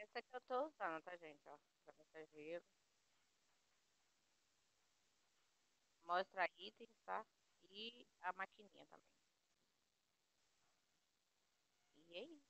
essa que eu tô usando, tá, gente? Ó, pra massageiro. Mostra itens, tá? E a maquininha também. E é isso.